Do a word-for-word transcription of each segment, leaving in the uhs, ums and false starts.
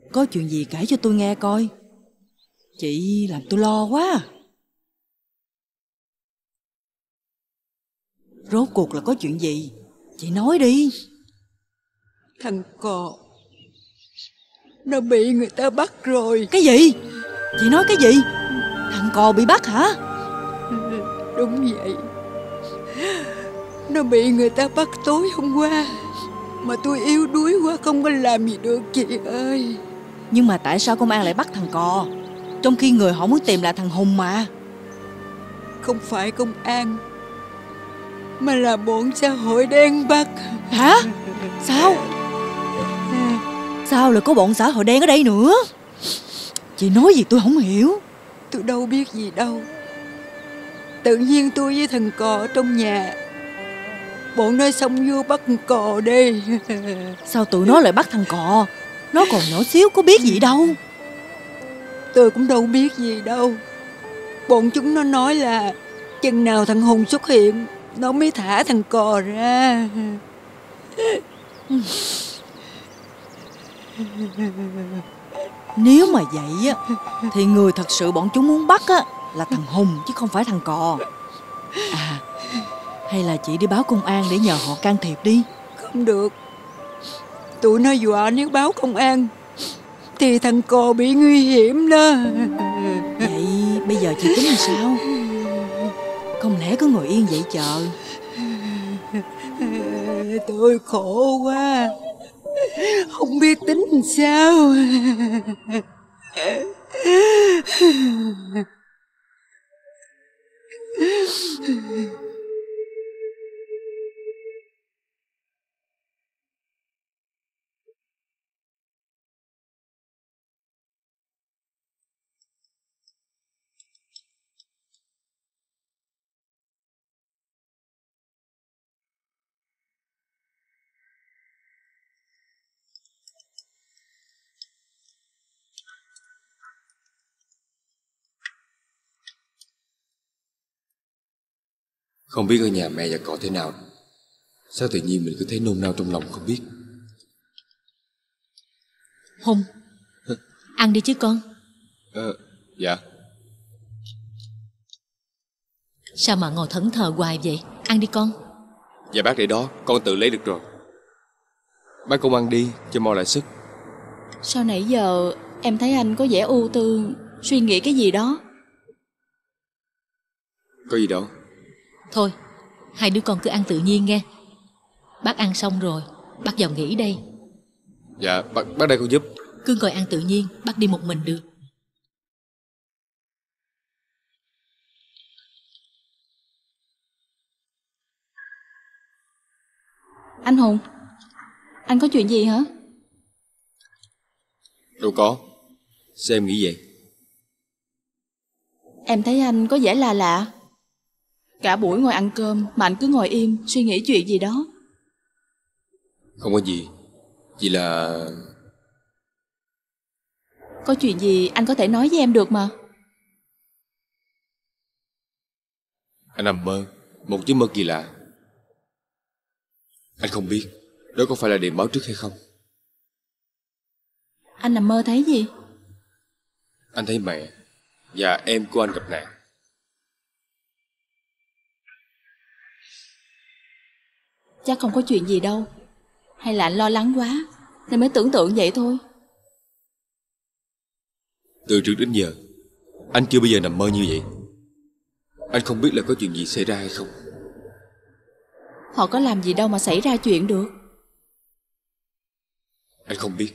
Có chuyện gì kể cho tôi nghe coi. Chị làm tôi lo quá. Rốt cuộc là có chuyện gì? Chị nói đi. Thằng cò nó bị người ta bắt rồi. Cái gì? Chị nói cái gì? Thằng cò bị bắt hả? Đúng vậy. Nó bị người ta bắt tối hôm qua, mà tôi yếu đuối quá không có làm gì được chị ơi. Nhưng mà tại sao công an lại bắt thằng cò, trong khi người họ muốn tìm là thằng Hùng mà? Không phải công an, mà là bọn xã hội đen bắt. Hả? Sao? Sao lại có bọn xã hội đen ở đây nữa? Chị nói gì tôi không hiểu. Tôi đâu biết gì đâu. Tự nhiên tôi với thằng cò ở trong nhà, bọn nó xông vô bắt thằng cò đi. Sao tụi nó lại bắt thằng cò? Nó còn nhỏ xíu có biết gì đâu. Tôi cũng đâu biết gì đâu. Bọn chúng nó nói là chừng nào thằng Hùng xuất hiện, nó mới thả thằng cò ra. Nếu mà vậy á, thì người thật sự bọn chúng muốn bắt á là thằng Hùng chứ không phải thằng cò. À, hay là chị đi báo công an để nhờ họ can thiệp đi. Không được. Tụi nó dọa nếu báo công an thì thằng cò bị nguy hiểm đó. Vậy bây giờ chị tính làm sao? Không lẽ cứ ngồi yên vậy chờ? Tôi khổ quá, không biết tính làm sao. Không biết ở nhà mẹ và cậu thế nào, sao tự nhiên mình cứ thấy nôn nao trong lòng không biết. Hùng, ăn đi chứ con. Ờ, dạ. Sao mà ngồi thẫn thờ hoài vậy? Ăn đi con. Dạ bác để đó, con tự lấy được rồi. Bác cũng ăn đi cho mau lại sức. Sao nãy giờ em thấy anh có vẻ ưu tư, suy nghĩ cái gì đó? Có gì đâu. Thôi, hai đứa con cứ ăn tự nhiên nghe. Bác ăn xong rồi, bác vào nghỉ đây. Dạ, bác, bác đây con giúp. Cứ ngồi ăn tự nhiên, bác đi một mình được. Anh Hùng, anh có chuyện gì hả? Đâu có. Sao em nghĩ vậy? Em thấy anh có vẻ là lạ. Cả buổi ngồi ăn cơm mà anh cứ ngồi im, suy nghĩ chuyện gì đó. Không có gì. Chỉ là... Có chuyện gì anh có thể nói với em được mà. Anh nằm mơ một giấc mơ kỳ lạ. Anh không biết đó có phải là điện báo trước hay không. Anh nằm mơ thấy gì? Anh thấy mẹ và em của anh gặp nạn. Chắc không có chuyện gì đâu. Hay là anh lo lắng quá nên mới tưởng tượng vậy thôi. Từ trước đến giờ anh chưa bao giờ nằm mơ như vậy. Anh không biết là có chuyện gì xảy ra hay không. Họ có làm gì đâu mà xảy ra chuyện được. Anh không biết.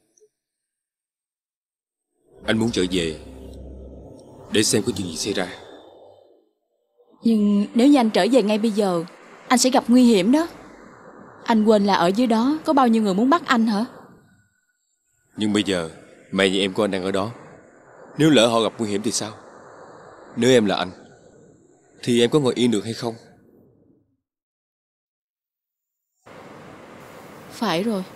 Anh muốn trở về để xem có chuyện gì xảy ra. Nhưng nếu như anh trở về ngay bây giờ, anh sẽ gặp nguy hiểm đó. Anh quên là ở dưới đó có bao nhiêu người muốn bắt anh hả? Nhưng bây giờ mẹ và em của anh đang ở đó. Nếu lỡ họ gặp nguy hiểm thì sao? Nếu em là anh thì em có ngồi yên được hay không? Phải rồi.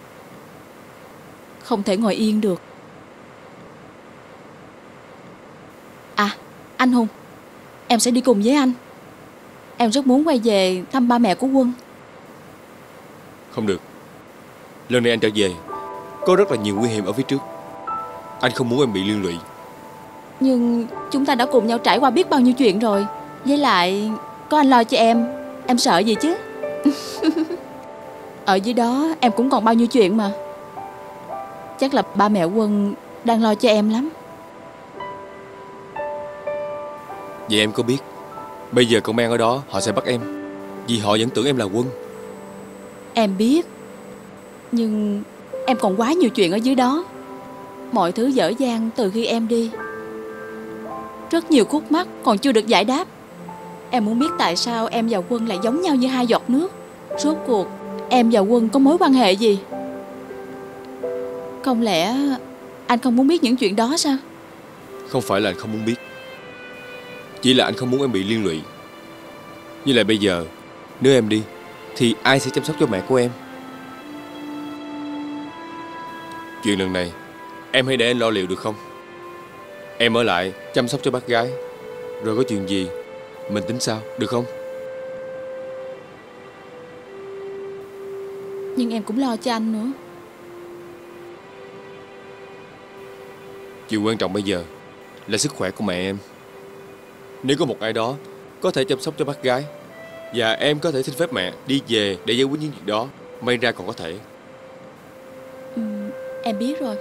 Không thể ngồi yên được. À, anh Hùng, em sẽ đi cùng với anh. Em rất muốn quay về thăm ba mẹ của Quân. Không được. Lần này anh trở về Có rất là nhiều nguy hiểm ở phía trước. Anh không muốn em bị liên lụy. Nhưng chúng ta đã cùng nhau trải qua biết bao nhiêu chuyện rồi. Với lại có anh lo cho em, em sợ gì chứ? Ở dưới đó em cũng còn bao nhiêu chuyện mà. Chắc là ba mẹ Quân đang lo cho em lắm. Vậy em có biết bây giờ công an ở đó họ sẽ bắt em vì họ vẫn tưởng em là Quân? Em biết. Nhưng em còn quá nhiều chuyện ở dưới đó. Mọi thứ dở dang từ khi em đi. Rất nhiều khúc mắc còn chưa được giải đáp. Em muốn biết tại sao em và Quân lại giống nhau như hai giọt nước. Rốt cuộc em và Quân có mối quan hệ gì? Không lẽ anh không muốn biết những chuyện đó sao? Không phải là anh không muốn biết, chỉ là anh không muốn em bị liên lụy. Như là bây giờ, nếu em đi thì ai sẽ chăm sóc cho mẹ của em? Chuyện lần này em hãy để anh lo liệu được không? Em ở lại chăm sóc cho bác gái, rồi có chuyện gì mình tính sau, được không? Nhưng em cũng lo cho anh nữa. Chuyện quan trọng bây giờ là sức khỏe của mẹ em. Nếu có một ai đó có thể chăm sóc cho bác gái, và em có thể xin phép mẹ đi về để giải quyết những việc đó, may ra còn có thể. ừ, Em biết rồi.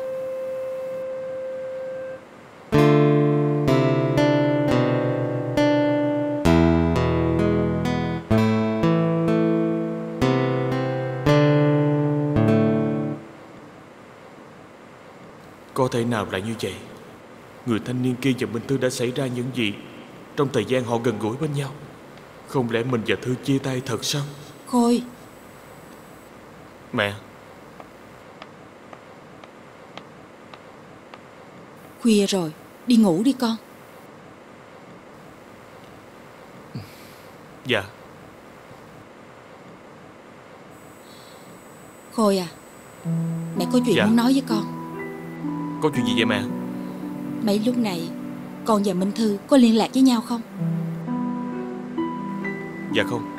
Có thể nào lại như vậy? Người thanh niên kia và Minh Thư đã xảy ra những gì trong thời gian họ gần gũi bên nhau? Không lẽ mình và Thư chia tay thật sao? Khôi. Mẹ. Khuya rồi, đi ngủ đi con. Dạ. Khôi à, mẹ có chuyện Dạ. muốn nói với con. Có chuyện gì vậy mẹ? Mấy lúc này con và Minh Thư có liên lạc với nhau không? Dạ không.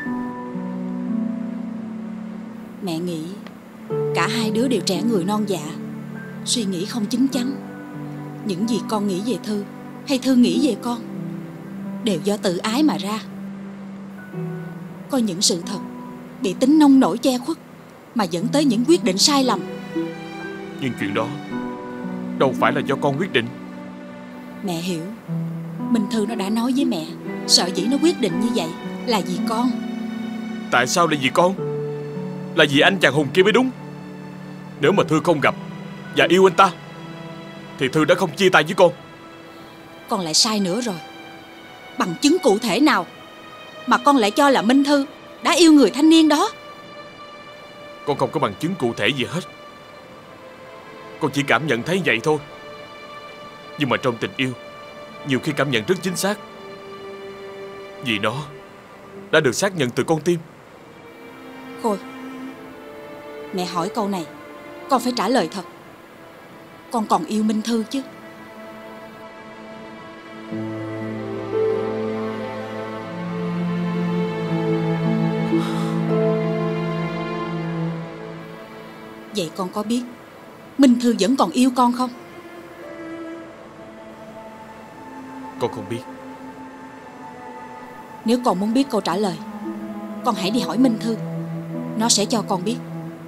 Mẹ nghĩ cả hai đứa đều trẻ người non dạ, suy nghĩ không chín chắn. Những gì con nghĩ về Thư hay Thư nghĩ về con đều do tự ái mà ra. Có những sự thật bị tính nông nổi che khuất mà dẫn tới những quyết định sai lầm. Nhưng chuyện đó đâu phải là do con quyết định. Mẹ hiểu. Minh Thư nó đã nói với mẹ, sợ dĩ nó quyết định như vậy là vì con. Tại sao lại vì con? Là vì anh chàng Hùng kia mới đúng. Nếu mà Thư không gặp và yêu anh ta thì Thư đã không chia tay với con. Con lại sai nữa rồi. Bằng chứng cụ thể nào mà con lại cho là Minh Thư đã yêu người thanh niên đó? Con không có bằng chứng cụ thể gì hết. Con chỉ cảm nhận thấy vậy thôi. Nhưng mà trong tình yêu, nhiều khi cảm nhận rất chính xác, vì nó đã được xác nhận từ con tim. Khôi, mẹ hỏi câu này con phải trả lời thật. Con còn yêu Minh Thư chứ? Vậy con có biết Minh Thư vẫn còn yêu con không? Con không biết. Nếu con muốn biết câu trả lời, con hãy đi hỏi Minh Thư. Nó sẽ cho con biết.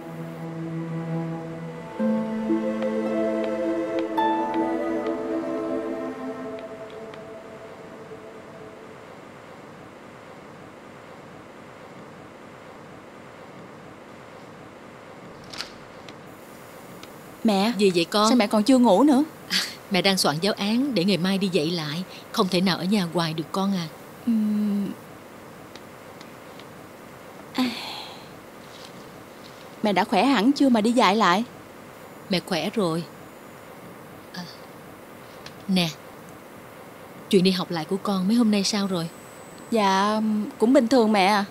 Mẹ. Gì vậy con? Sao mẹ còn chưa ngủ nữa? À, mẹ đang soạn giáo án để ngày mai đi dạy lại. Không thể nào ở nhà hoài được con à. uhm... à... Mẹ đã khỏe hẳn chưa mà đi dạy lại? Mẹ khỏe rồi. À, nè, chuyện đi học lại của con mấy hôm nay sao rồi? Dạ cũng bình thường mẹ à.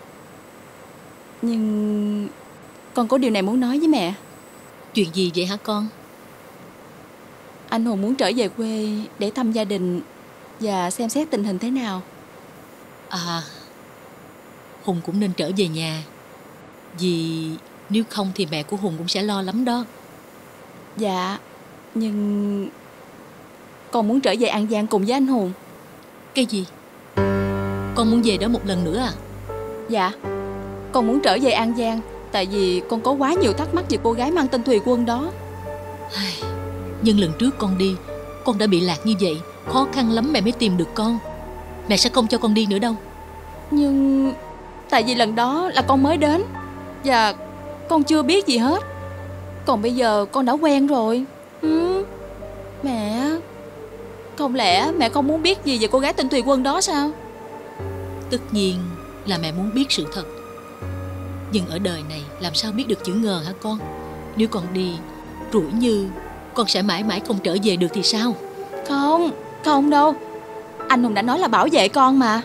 Nhưng con có điều này muốn nói với mẹ. Chuyện gì vậy hả con? Anh Hùng muốn trở về quê để thăm gia đình và xem xét tình hình thế nào. À, Hùng cũng nên trở về nhà. Vì nếu không thì mẹ của Hùng cũng sẽ lo lắm đó. Dạ, nhưng con muốn trở về An Giang cùng với anh Hùng. Cái gì? Con muốn về đó một lần nữa à? Dạ, con muốn trở về An Giang, tại vì con có quá nhiều thắc mắc về cô gái mang tên Thùy Quân đó. Nhưng lần trước con đi, con đã bị lạc như vậy, khó khăn lắm mẹ mới tìm được con. Mẹ sẽ không cho con đi nữa đâu. Nhưng tại vì lần đó là con mới đến và con chưa biết gì hết. Còn bây giờ con đã quen rồi. ừ. Mẹ, không lẽ mẹ không muốn biết gì về cô gái tên Thùy Quân đó sao? Tất nhiên là mẹ muốn biết sự thật. Nhưng ở đời này làm sao biết được chữ ngờ hả con? Nếu con đi, rủi như con sẽ mãi mãi không trở về được thì sao? Không, không đâu. Anh Hùng đã nói là bảo vệ con mà.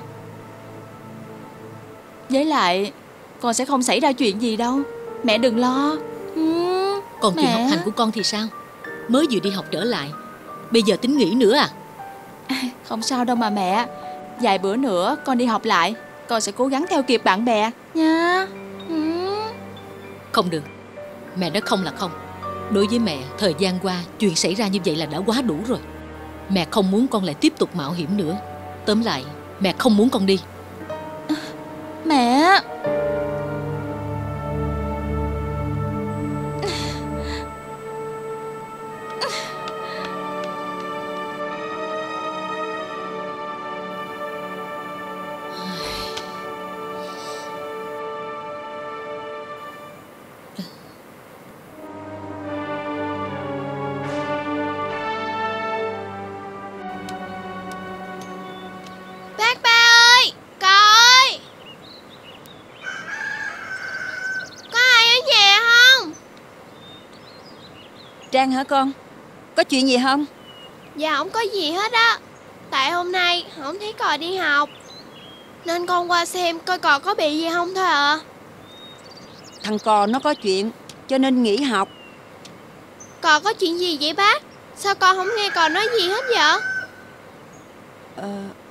Với lại con sẽ không xảy ra chuyện gì đâu. Mẹ đừng lo. ừ, Còn mẹ. chuyện học hành của con thì sao? Mới vừa đi học trở lại, bây giờ tính nghỉ nữa à? Không sao đâu mà mẹ. Vài bữa nữa con đi học lại, con sẽ cố gắng theo kịp bạn bè nha. ừ. Không được. Mẹ nói không là không. Đối với mẹ, thời gian qua chuyện xảy ra như vậy là đã quá đủ rồi. Mẹ không muốn con lại tiếp tục mạo hiểm nữa. Tóm lại, mẹ không muốn con đi. Mẹ. Bác ba ơi, cò ơi, có ai ở nhà không? Trang hả con? Có chuyện gì không? Dạ không có gì hết á. Tại hôm nay không thấy cò đi học, nên con qua xem coi cò có bị gì không thôi ạ. À. Thằng cò nó có chuyện cho nên nghỉ học. Cò có chuyện gì vậy bác? Sao con không nghe cò nói gì hết vậy? Ờ...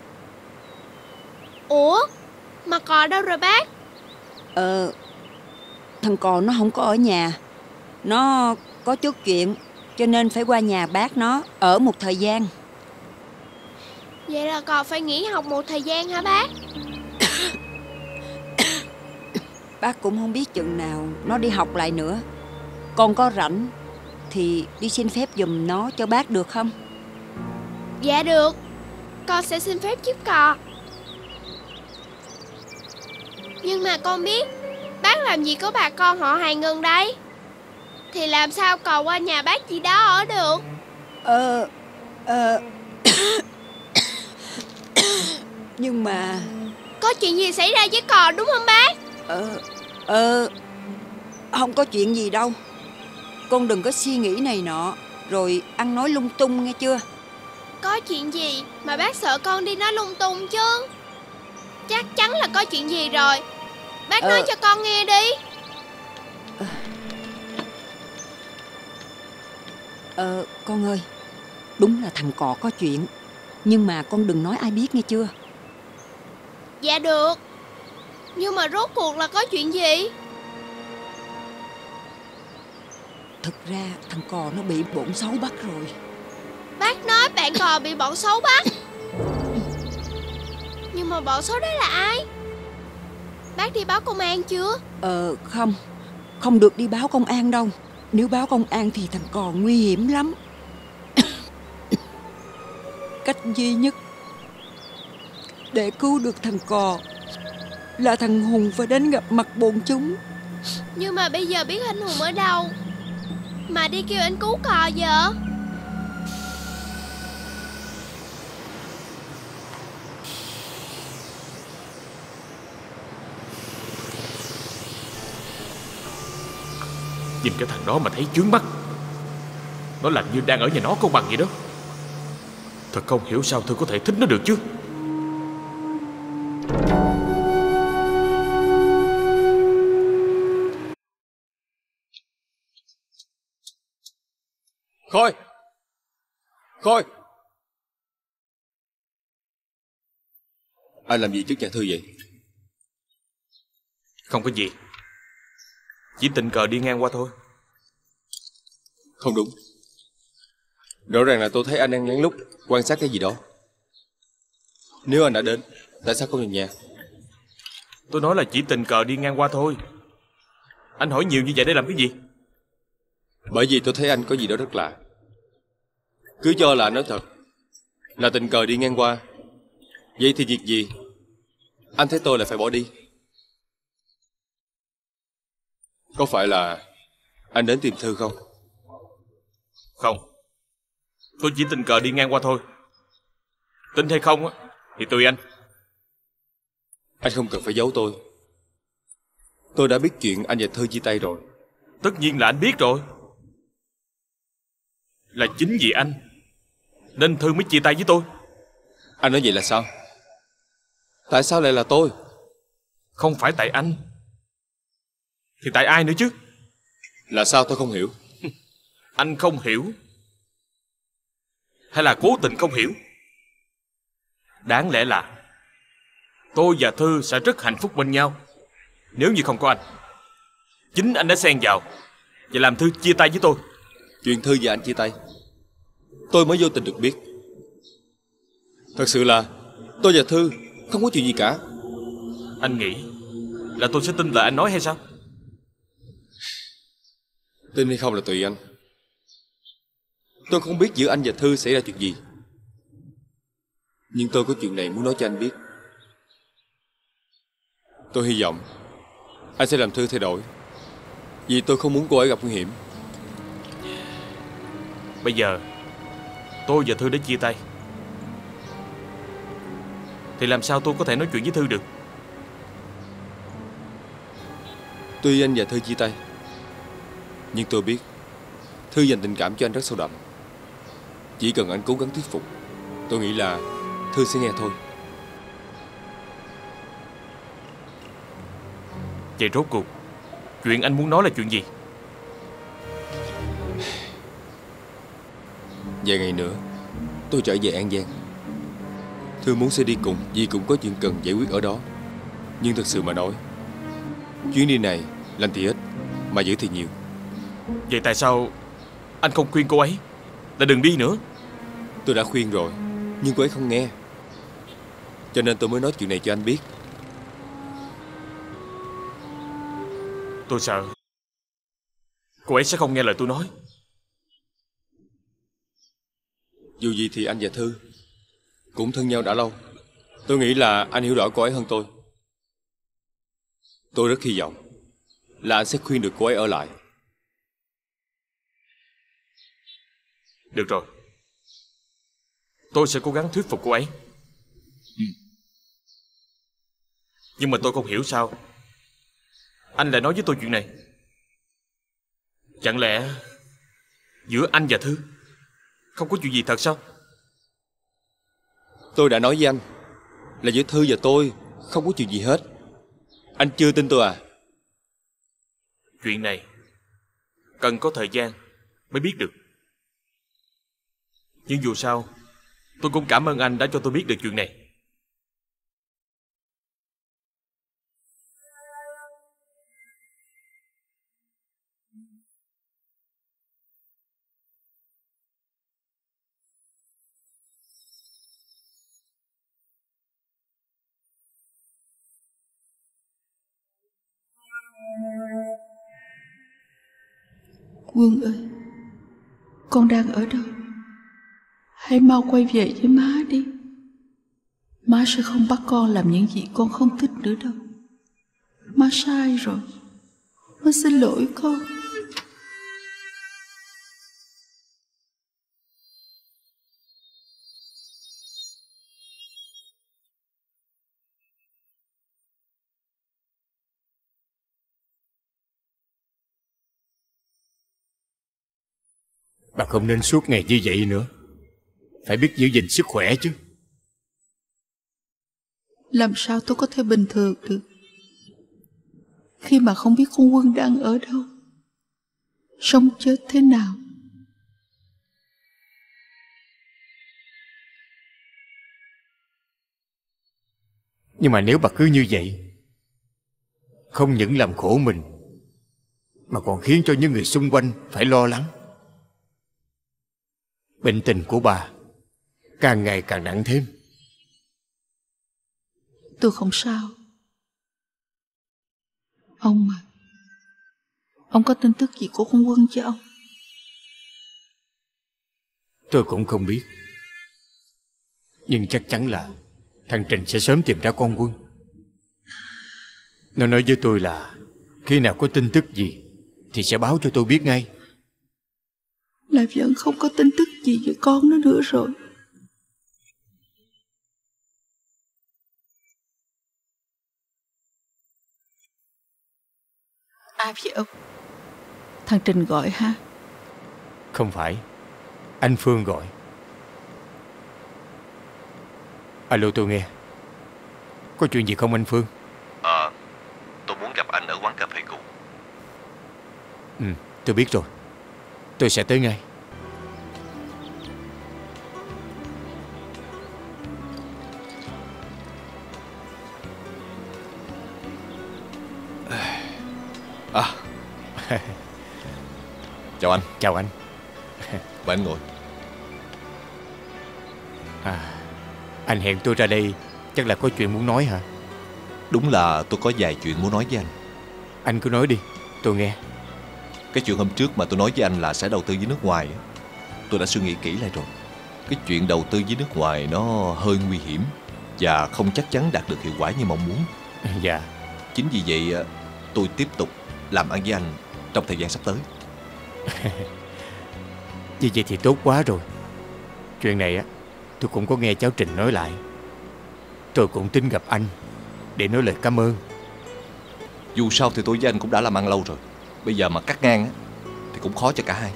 Ủa, mà cò đâu rồi bác? Ờ... Thằng cò nó không có ở nhà. Nó có chút chuyện cho nên phải qua nhà bác nó ở một thời gian. Vậy là cò phải nghỉ học một thời gian hả bác? Bác cũng không biết chừng nào nó đi học lại nữa. Con có rảnh thì đi xin phép giùm nó cho bác được không? Dạ được, con sẽ xin phép giúp cò. Nhưng mà con biết bác làm gì có bà con họ hàng gần đây, thì làm sao cò qua nhà bác gì đó ở được? Ờ... Ờ... Nhưng mà... Có chuyện gì xảy ra với cò đúng không bác? Ờ... Ờ... Không có chuyện gì đâu. Con đừng có suy nghĩ này nọ rồi ăn nói lung tung nghe chưa? Có chuyện gì mà bác sợ con đi nói lung tung chứ? Chắc chắn là có chuyện gì rồi. Bác ờ... nói cho con nghe đi. Ờ... ờ... Con ơi, đúng là thằng cò có chuyện, nhưng mà con đừng nói ai biết nghe chưa? Dạ được. Nhưng mà rốt cuộc là có chuyện gì? Thực ra thằng cò nó bị bọn xấu bắt rồi. Bác nói bạn cò bị bọn xấu bắt. Nhưng mà bọn xấu đó là ai? Bác đi báo công an chưa? Ờ không, không được đi báo công an đâu. Nếu báo công an thì thằng cò nguy hiểm lắm. Cách duy nhất để cứu được thằng cò là thằng Hùng phải đến gặp mặt bọn chúng. Nhưng mà bây giờ biết anh Hùng ở đâu mà đi kêu anh cứu cò giờ? Nhìn cái thằng đó mà thấy chướng mắt. Nó làm như đang ở nhà nó công bằng vậy đó. Thật không hiểu sao Thư có thể thích nó được chứ. Khôi! Khôi! Ai làm gì trước nhà Thư vậy? Không có gì, chỉ tình cờ đi ngang qua thôi. Không đúng. Rõ ràng là tôi thấy anh đang lén lút quan sát cái gì đó. Nếu anh đã đến, tại sao không về nhà? Tôi nói là chỉ tình cờ đi ngang qua thôi. Anh hỏi nhiều như vậy để làm cái gì? Bởi vì tôi thấy anh có gì đó rất lạ. Cứ cho là anh nói thật, là tình cờ đi ngang qua. Vậy thì việc gì anh thấy tôi lại phải bỏ đi? Có phải là anh đến tìm Thư không? Không, tôi chỉ tình cờ đi ngang qua thôi. Tin hay không á thì tùy anh. Anh không cần phải giấu tôi. Tôi đã biết chuyện anh và Thư chia tay rồi. Tất nhiên là anh biết rồi. Là chính vì anh nên Thư mới chia tay với tôi. Anh nói vậy là sao? Tại sao lại là tôi? Không phải tại anh thì tại ai nữa chứ? Là sao tôi không hiểu? Anh không hiểu hay là cố tình không hiểu? Đáng lẽ là tôi và Thư sẽ rất hạnh phúc bên nhau nếu như không có anh. Chính anh đã xen vào và làm Thư chia tay với tôi. Chuyện Thư và anh chia tay tôi mới vô tình được biết. Thật sự là tôi và Thư không có chuyện gì cả. Anh nghĩ là tôi sẽ tin lời anh nói hay sao? Tin hay không là tùy anh. Tôi không biết giữa anh và Thư xảy ra chuyện gì, nhưng tôi có chuyện này muốn nói cho anh biết. Tôi hy vọng anh sẽ làm Thư thay đổi, vì tôi không muốn cô ấy gặp nguy hiểm. Bây giờ tôi và Thư đã chia tay thì làm sao tôi có thể nói chuyện với Thư được? Tuy anh và Thư chia tay, nhưng tôi biết Thư dành tình cảm cho anh rất sâu đậm. Chỉ cần anh cố gắng thuyết phục, tôi nghĩ là Thư sẽ nghe thôi. Vậy rốt cuộc chuyện anh muốn nói là chuyện gì? Vài ngày nữa tôi trở về An Giang. Thư muốn sẽ đi cùng vì cũng có chuyện cần giải quyết ở đó. Nhưng thật sự mà nói, chuyến đi này làm thì ít mà giữ thì nhiều. Vậy tại sao anh không khuyên cô ấy là đừng đi nữa? Tôi đã khuyên rồi, nhưng cô ấy không nghe. Cho nên tôi mới nói chuyện này cho anh biết. Tôi sợ cô ấy sẽ không nghe lời tôi nói. Dù gì thì anh và Thư cũng thân nhau đã lâu. Tôi nghĩ là anh hiểu rõ cô ấy hơn tôi. Tôi rất hy vọng là anh sẽ khuyên được cô ấy ở lại. Được rồi, tôi sẽ cố gắng thuyết phục cô ấy. Ừ. Nhưng mà tôi không hiểu sao anh lại nói với tôi chuyện này. Chẳng lẽ giữa anh và Thư không có chuyện gì thật sao? Tôi đã nói với anh là giữa Thư và tôi không có chuyện gì hết. Anh chưa tin tôi à? Chuyện này cần có thời gian mới biết được. Nhưng dù sao tôi cũng cảm ơn anh đã cho tôi biết được chuyện này. Quân ơi, con đang ở đâu? Hãy mau quay về với má đi. Má sẽ không bắt con làm những gì con không thích nữa đâu. Má sai rồi. Má xin lỗi con. Bà không nên suốt ngày như vậy nữa. Phải biết giữ gìn sức khỏe chứ. Làm sao tôi có thể bình thường được khi mà không biết con Quân đang ở đâu, sống chết thế nào? Nhưng mà nếu bà cứ như vậy, không những làm khổ mình mà còn khiến cho những người xung quanh phải lo lắng. Bệnh tình của bà càng ngày càng nặng thêm. Tôi không sao. Ông mà, ông có tin tức gì của con Quân chứ ông? Tôi cũng không biết. Nhưng chắc chắn là thằng Trình sẽ sớm tìm ra con Quân. Nó nói với tôi là khi nào có tin tức gì thì sẽ báo cho tôi biết ngay. Là vẫn không có tin tức gì về con nó nữa rồi. Ai vậy ông? Thằng Trình gọi ha? Không phải, anh Phương gọi. Alo, tôi nghe. Có chuyện gì không anh Phương? Ờ, à, tôi muốn gặp anh ở quán cà phê cũ. Ừ, tôi biết rồi. Tôi sẽ tới ngay. À. Chào anh. Chào anh. Mời anh ngồi. À, anh hẹn tôi ra đây chắc là có chuyện muốn nói hả? Đúng là tôi có vài chuyện muốn nói với anh. Anh cứ nói đi, tôi nghe. Cái chuyện hôm trước mà tôi nói với anh là sẽ đầu tư với nước ngoài, tôi đã suy nghĩ kỹ lại rồi. Cái chuyện đầu tư với nước ngoài nó hơi nguy hiểm và không chắc chắn đạt được hiệu quả như mong muốn. Dạ. Chính vì vậy tôi tiếp tục làm ăn với anh trong thời gian sắp tới. Như vậy thì tốt quá rồi. Chuyện này á, tôi cũng có nghe cháu Trình nói lại. Tôi cũng tính gặp anh để nói lời cảm ơn. Dù sao thì tôi với anh cũng đã làm ăn lâu rồi. Bây giờ mà cắt ngang á thì cũng khó cho cả hai.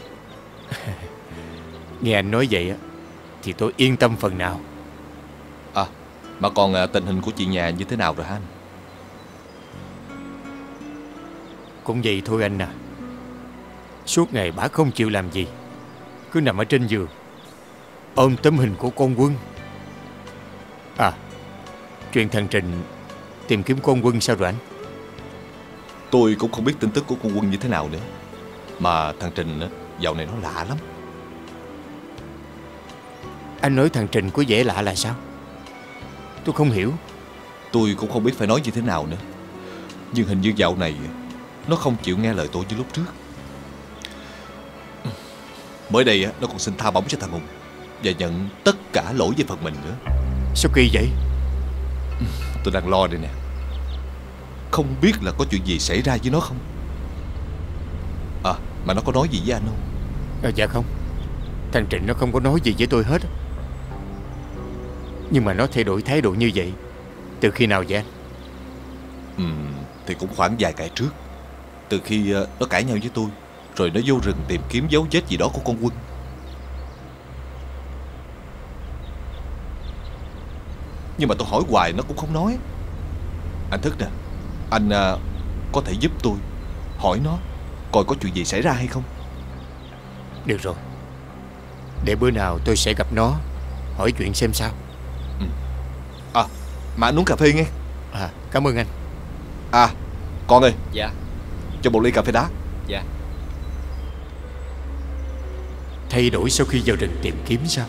Nghe anh nói vậy á thì tôi yên tâm phần nào. À, mà còn tình hình của chị nhà như thế nào rồi hả anh? Cũng vậy thôi anh à. Suốt ngày bả không chịu làm gì, cứ nằm ở trên giường ôm tấm hình của con Quân. À, chuyện thằng Trình tìm kiếm con Quân sao rồi anh? Tôi cũng không biết tin tức của con Quân như thế nào nữa. Mà thằng Trình á, dạo này nó lạ lắm. Anh nói thằng Trình có vẻ lạ là sao? Tôi không hiểu. Tôi cũng không biết phải nói như thế nào nữa. Nhưng hình như dạo này nó không chịu nghe lời tôi như lúc trước. Mới đây nó còn xin tha bổng cho thằng Hùng và nhận tất cả lỗi về phần mình nữa. Sao kỳ vậy? Tôi đang lo đây nè. Không biết là có chuyện gì xảy ra với nó không. À, mà nó có nói gì với anh không? À, dạ không. Thằng Trịnh nó không có nói gì với tôi hết. Nhưng mà nó thay đổi thái độ như vậy từ khi nào vậy anh? Ừ, thì cũng khoảng vài ngày trước. Từ khi nó cãi nhau với tôi, rồi nó vô rừng tìm kiếm dấu vết gì đó của con Quân. Nhưng mà tôi hỏi hoài nó cũng không nói. Anh Thức nè, anh à, có thể giúp tôi hỏi nó coi có chuyện gì xảy ra hay không? Được rồi, để bữa nào tôi sẽ gặp nó hỏi chuyện xem sao. Ừ. À, mà anh uống cà phê nghe. À, cảm ơn anh. À, con ơi. Dạ. Cho một ly cà phê đá. Dạ. Thay đổi sau khi vào rừng tìm kiếm sao?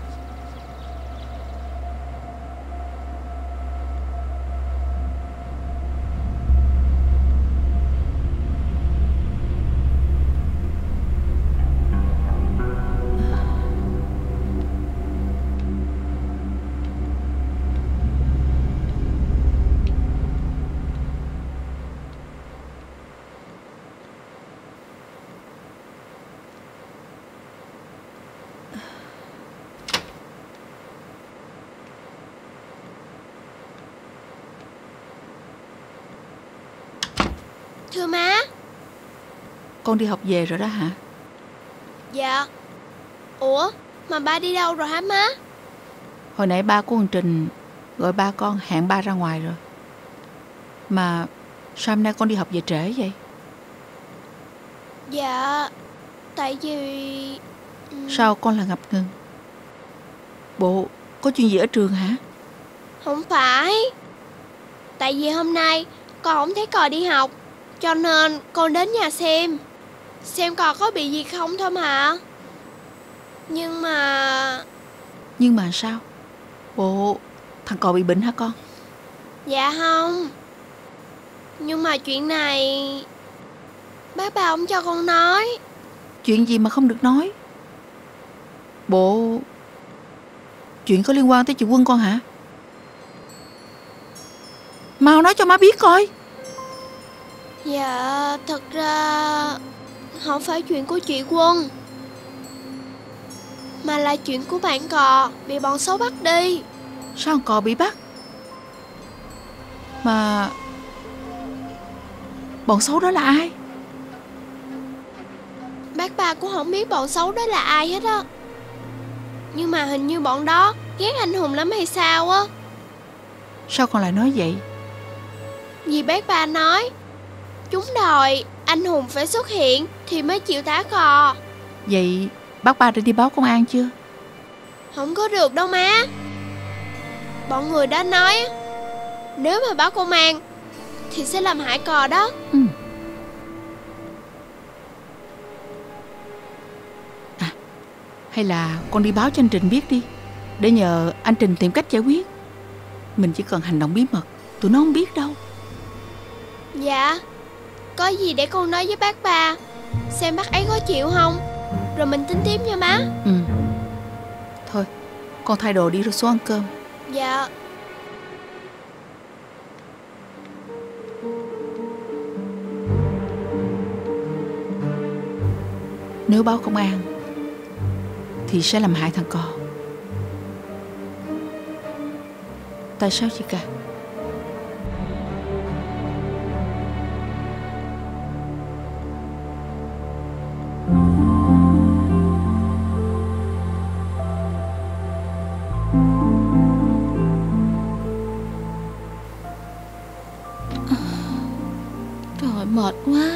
Thưa má. Con đi học về rồi đó hả? Dạ. Ủa, mà ba đi đâu rồi hả má? Hồi nãy ba của con Trình gọi ba con hẹn ba ra ngoài rồi. Mà sao hôm nay con đi học về trễ vậy? Dạ, tại vì... Sao con là ngập ngừng? Bộ có chuyện gì ở trường hả? Không phải. Tại vì hôm nay con không thấy Cò đi học, cho nên con đến nhà xem Xem Cò có bị gì không thôi mà. Nhưng mà... Nhưng mà sao? Bộ thằng cò bị bệnh hả con? Dạ không. Nhưng mà chuyện này bác ba không cho con nói. Chuyện gì mà không được nói? Bộ chuyện có liên quan tới chị Quân con hả? Mau nói cho má biết coi. Dạ, thật ra không phải chuyện của chị Quân, mà là chuyện của bạn cò bị bọn xấu bắt đi. Sao con cò bị bắt? Mà bọn xấu đó là ai? Bác ba cũng không biết bọn xấu đó là ai hết á. Nhưng mà hình như bọn đó ghét anh Hùng lắm hay sao á. Sao con lại nói vậy? Vì bác ba nói chúng đòi anh Hùng phải xuất hiện thì mới chịu thả cò. Vậy bác ba đã đi báo công an chưa? Không có được đâu má. Bọn người đó nói nếu mà báo công an thì sẽ làm hại cò đó. Ừ. À, hay là con đi báo cho anh Trình biết đi, để nhờ anh Trình tìm cách giải quyết. Mình chỉ cần hành động bí mật, tụi nó không biết đâu. Dạ, có gì để con nói với bác ba, xem bác ấy có chịu không, rồi mình tính tiếp nha má. Ừ. Thôi, con thay đồ đi rồi xuống ăn cơm. Dạ. Nếu báo công an thì sẽ làm hại thằng cò. Tại sao chị cả? Trời, mệt quá.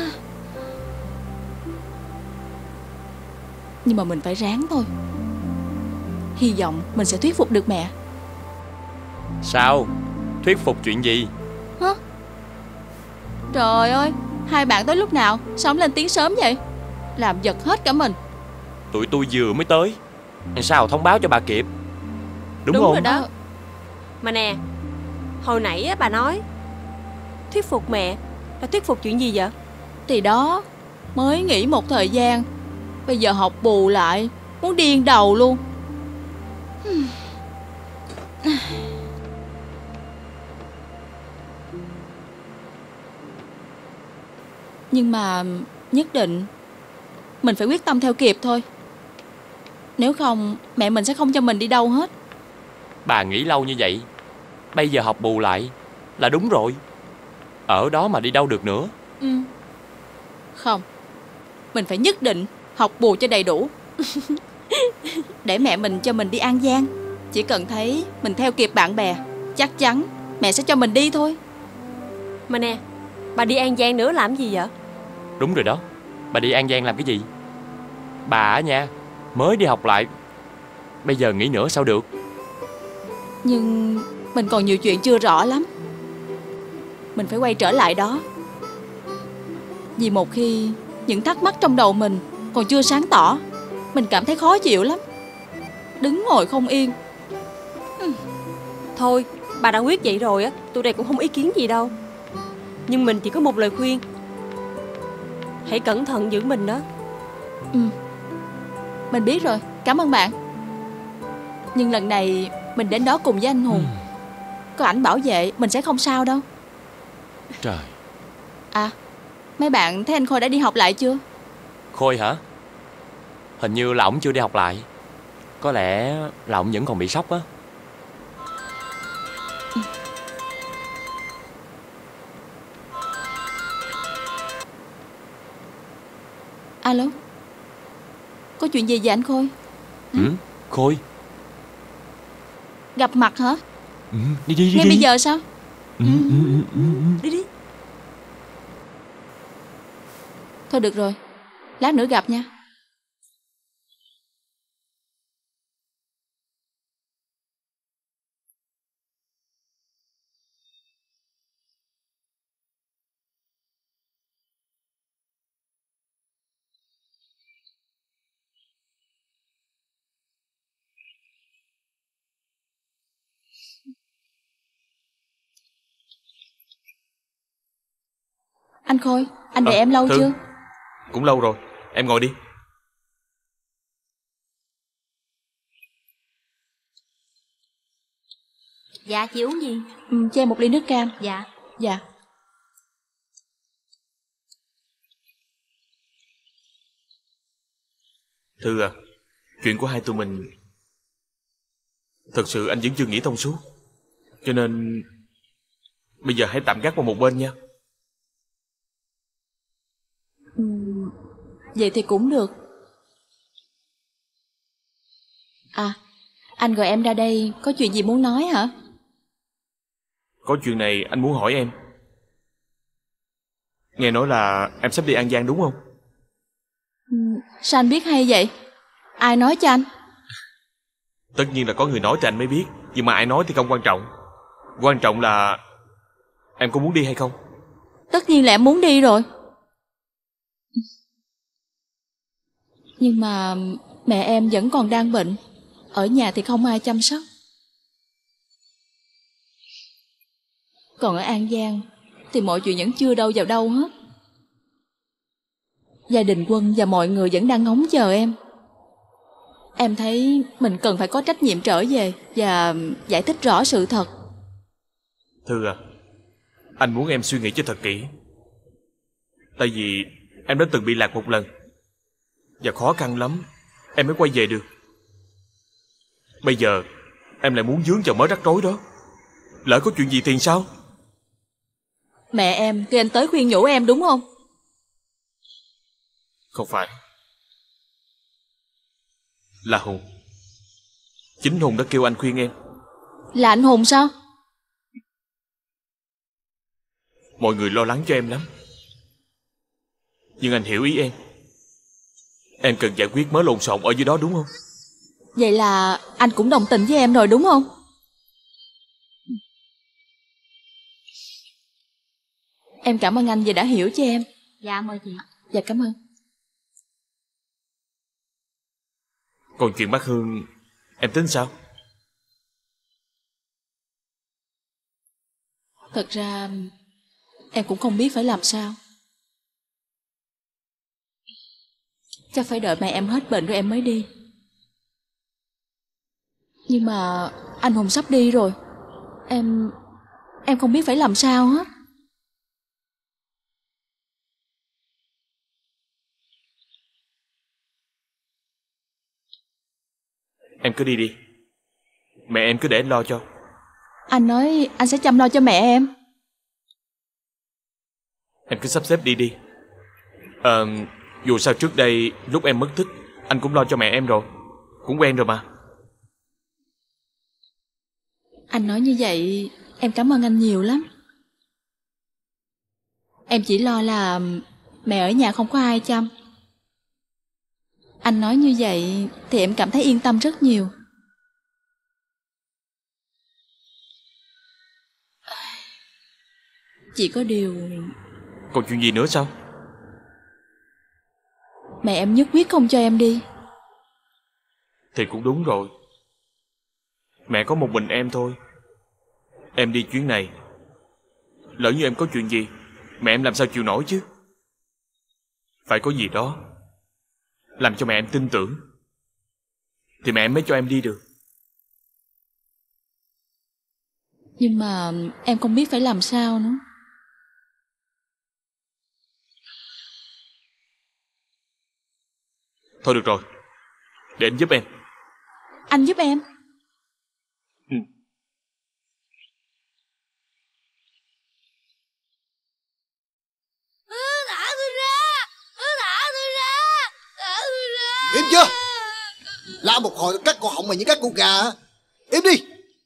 Nhưng mà mình phải ráng thôi. Hy vọng mình sẽ thuyết phục được mẹ. Sao? Thuyết phục chuyện gì? Hả? Trời ơi, hai bạn tới lúc nào? Sao không lên tiếng sớm vậy? Làm giật hết cả mình. Tụi tôi vừa mới tới, sao thông báo cho bà kịp? Đúng, Đúng không? rồi đó. Mà nè, hồi nãy á, bà nói thuyết phục mẹ là thuyết phục chuyện gì vậy? Thì đó, mới nghỉ một thời gian, bây giờ học bù lại, muốn điên đầu luôn. Nhưng mà nhất định mình phải quyết tâm theo kịp thôi. Nếu không, mẹ mình sẽ không cho mình đi đâu hết. Bà nghĩ lâu như vậy, bây giờ học bù lại là đúng rồi. Ở đó mà đi đâu được nữa. Ừ. Không, mình phải nhất định học bù cho đầy đủ. Để mẹ mình cho mình đi An Giang. Chỉ cần thấy mình theo kịp bạn bè, chắc chắn mẹ sẽ cho mình đi thôi. Mà nè, bà đi An Giang nữa làm gì vậy? Đúng rồi đó, bà đi An Giang làm cái gì? Bà á nha, mới đi học lại, bây giờ nghĩ nữa sao được? Nhưng mình còn nhiều chuyện chưa rõ lắm. Mình phải quay trở lại đó. Vì một khi những thắc mắc trong đầu mình còn chưa sáng tỏ, mình cảm thấy khó chịu lắm, đứng ngồi không yên. Thôi, bà đã quyết vậy rồi á, tụi này cũng không ý kiến gì đâu. Nhưng mình chỉ có một lời khuyên, hãy cẩn thận giữ mình đó. Ừ, mình biết rồi, cảm ơn bạn. Nhưng lần này mình đến đó cùng với anh Hùng, có ảnh bảo vệ mình sẽ không sao đâu. Trời. À, mấy bạn thấy anh Khôi đã đi học lại chưa? Khôi hả? Hình như là ổng chưa đi học lại. Có lẽ là ổng vẫn còn bị sốc á. Alo, có chuyện gì vậy anh Khôi? Ừ, Khôi. Gặp mặt hả? Ừ, đi đi đi. Ngay đi. bây giờ sao? Ừ, ừ, ừ, ừ, ừ. Đi đi. Thôi được rồi, lát nữa gặp nha. Anh Khôi, anh đợi à, em lâu Thư. chưa? Cũng lâu rồi, em ngồi đi. Dạ, chị uống gì? Ừ, cho em một ly nước cam. Dạ. Dạ. Thư à, chuyện của hai tụi mình thật sự anh vẫn chưa nghĩ thông suốt. Cho nên bây giờ hãy tạm gác qua một bên nha. Ừ, vậy thì cũng được. À, anh gọi em ra đây có chuyện gì muốn nói hả? Có chuyện này anh muốn hỏi em. Nghe nói là em sắp đi An Giang đúng không? Ừ, sao anh biết hay vậy? Ai nói cho anh? Tất nhiên là có người nói thì anh mới biết. Nhưng mà ai nói thì không quan trọng. Quan trọng là em có muốn đi hay không? Tất nhiên là em muốn đi rồi. Nhưng mà mẹ em vẫn còn đang bệnh. Ở nhà thì không ai chăm sóc. Còn ở An Giang thì mọi chuyện vẫn chưa đâu vào đâu hết. Gia đình Quân và mọi người vẫn đang ngóng chờ em. Em thấy mình cần phải có trách nhiệm trở về và giải thích rõ sự thật. Thư à, anh muốn em suy nghĩ cho thật kỹ. Tại vì em đã từng bị lạc một lần, và khó khăn lắm em mới quay về được. Bây giờ em lại muốn vướng vào mớ rắc rối đó. Lỡ có chuyện gì thì sao? Mẹ em kêu anh tới khuyên nhủ em đúng không? Không phải. Là Hùng. Chính Hùng đã kêu anh khuyên em. Là anh Hùng sao? Mọi người lo lắng cho em lắm. Nhưng anh hiểu ý em. Em cần giải quyết mớ lộn xộn ở dưới đó đúng không? Vậy là anh cũng đồng tình với em rồi đúng không? Em cảm ơn anh vì đã hiểu cho em. Dạ mời chị. Dạ cảm ơn. Còn chuyện bác Hương em tính sao? Thật ra em cũng không biết phải làm sao. Chắc phải đợi mẹ em hết bệnh rồi em mới đi. Nhưng mà anh Hùng sắp đi rồi. Em Em không biết phải làm sao hết. Em cứ đi đi. Mẹ em cứ để anh lo cho. Anh nói anh sẽ chăm lo cho mẹ em. Em cứ sắp xếp đi đi. Ờ, dù sao trước đây lúc em mất tích anh cũng lo cho mẹ em rồi. Cũng quen rồi mà. Anh nói như vậy em cảm ơn anh nhiều lắm. Em chỉ lo là mẹ ở nhà không có ai chăm. Anh nói như vậy thì em cảm thấy yên tâm rất nhiều. Chỉ có điều... Còn chuyện gì nữa sao? Mẹ em nhất quyết không cho em đi. Thì cũng đúng rồi. Mẹ có một mình em thôi. Em đi chuyến này, lỡ như em có chuyện gì, mẹ em làm sao chịu nổi chứ? Phải có gì đó làm cho mẹ em tin tưởng, thì mẹ em mới cho em đi được. Nhưng mà em không biết phải làm sao nữa. Thôi được rồi, để anh giúp em. Anh giúp em? Ừ. Thả tôi ra! Thả tôi ra! Thả tôi ra! Im chưa? La một hồi cắt cổ họng mày như cắt con gà. Im đi!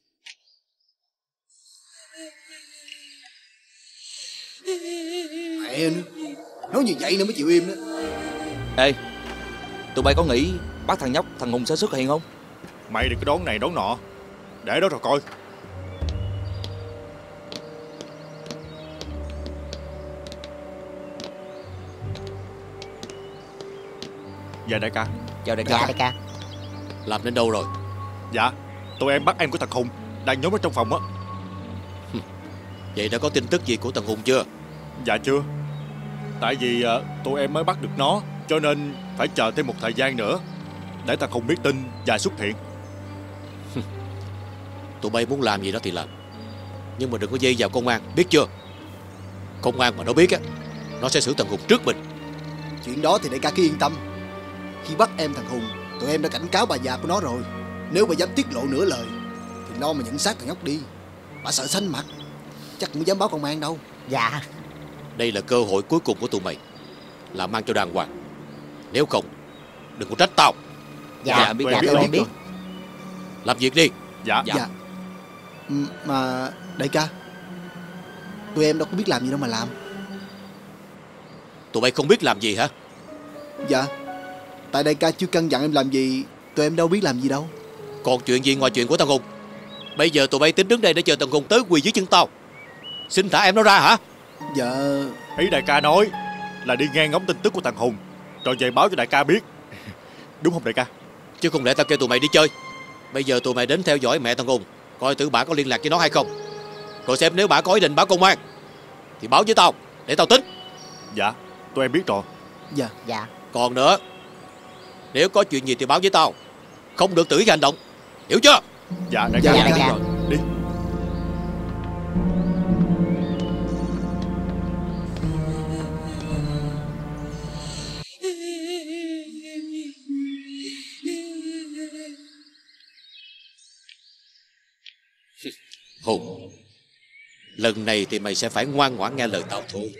Mẹ nữa, nói như vậy nữa mới chịu im đó. Ê, tụi bay có nghĩ bắt thằng nhóc thằng Hùng sẽ xuất hiện không? Mày đừng có đón này đón nọ. Để đó rồi coi. Dạ đại ca. Chào đại ca. Dạ đại ca. Làm đến đâu rồi? Dạ, tụi em bắt em của thằng Hùng đang nhốt ở trong phòng á. Vậy đã có tin tức gì của thằng Hùng chưa? Dạ chưa. Tại vì uh, tụi em mới bắt được nó, cho nên phải chờ thêm một thời gian nữa để ta không biết tin và xuất hiện. Tụi bay muốn làm gì đó thì làm, nhưng mà đừng có dây vào công an, biết chưa? Công an mà nó biết á, nó sẽ xử thằng Hùng trước mình. Chuyện đó thì đại ca cứ yên tâm. Khi bắt em thằng Hùng, tụi em đã cảnh cáo bà già của nó rồi. Nếu bà dám tiết lộ nửa lời thì lo mà nhận xác thằng nhóc đi. Bà sợ xanh mặt, chắc không dám báo công an đâu. Dạ. Đây là cơ hội cuối cùng của tụi mày, làm ăn cho đàng hoàng. Nếu không, đừng có trách tao. Dạ, dạ biết, dạ, tôi biết. Làm việc đi. Dạ. Dạ. Mà đại ca, tụi em đâu có biết làm gì đâu mà làm. Tụi bay không biết làm gì hả? Dạ. Tại đại ca chưa căn dặn em làm gì, tụi em đâu biết làm gì đâu. Còn chuyện gì ngoài chuyện của thằng Hùng? Bây giờ tụi bay tính đứng đây để chờ thằng Hùng tới quỳ dưới chân tao. Xin thả em nó ra hả? Dạ. Ý đại ca nói là đi nghe ngóng tin tức của thằng Hùng rồi về báo cho đại ca biết. Đúng không đại ca? Chứ không lẽ tao kêu tụi mày đi chơi. Bây giờ tụi mày đến theo dõi mẹ thằng Hùng, coi thử bà có liên lạc với nó hay không. Rồi xem nếu bà có ý định báo công an thì báo với tao để tao tính. Dạ, tụi em biết rồi. Dạ. Dạ. Còn nữa, nếu có chuyện gì thì báo với tao, không được tự ý hành động, hiểu chưa? Dạ đại ca. Dạ, đại ca. Rồi. Đi. Hùng, lần này thì mày sẽ phải ngoan ngoãn nghe lời tao thôi.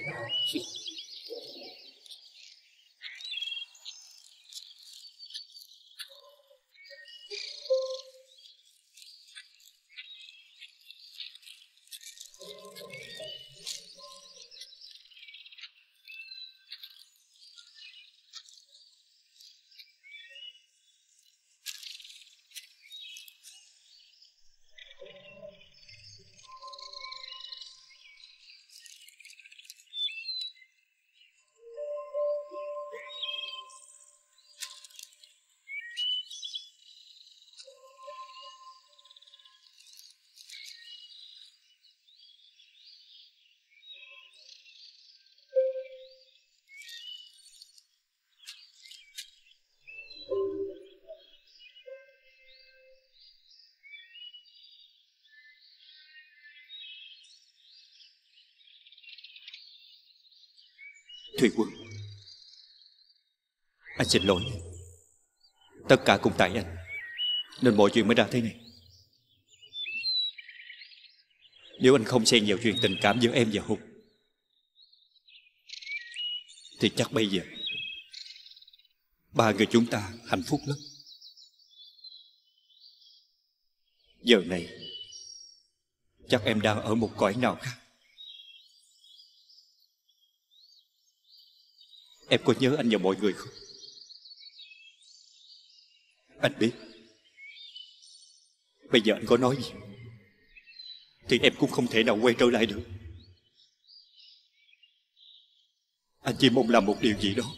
Thủy Quân, anh xin lỗi. Tất cả cũng tại anh, nên mọi chuyện mới ra thế này. Nếu anh không xen vào chuyện tình cảm giữa em và Hùng thì chắc bây giờ ba người chúng ta hạnh phúc lắm. Giờ này chắc em đang ở một cõi nào khác. Em có nhớ anh và mọi người không? Anh biết bây giờ anh có nói gì thì em cũng không thể nào quay trở lại được. Anh chỉ mong làm một điều gì đó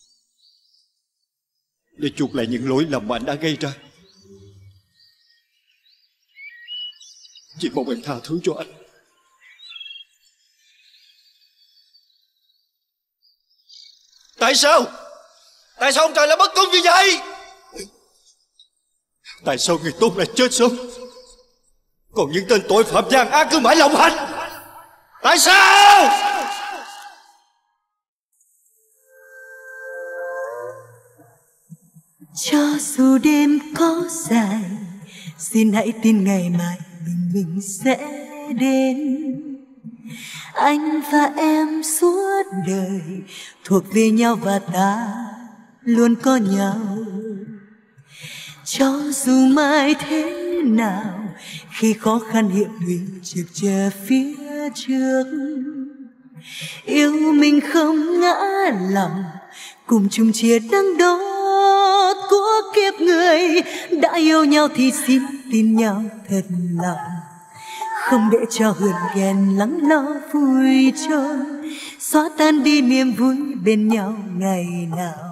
để chuộc lại những lỗi lầm mà anh đã gây ra. Chỉ mong em tha thứ cho anh. Tại sao? Tại sao ông trời lại bất công như vậy? Tại sao người tốt lại chết sớm, còn những tên tội phạm gian ác cứ mãi lộng hành? Tại sao? Cho dù đêm có dài, xin hãy tin ngày mai bình minh sẽ đến. Anh và em suốt đời thuộc về nhau và ta luôn có nhau. Cho dù mai thế nào, khi khó khăn hiện nguy trực chờ phía trước, yêu mình không ngã lòng, cùng chung chia đắng đớt của kiếp người. Đã yêu nhau thì xin tin nhau thật lòng, không để cho hờn ghen lắng lo vui trôi, xóa tan đi niềm vui bên nhau ngày nào.